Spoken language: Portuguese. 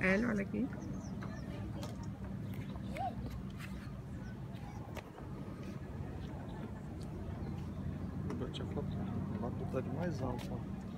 Hélio, olha aqui. Eu tinha foto de mais alto, ó.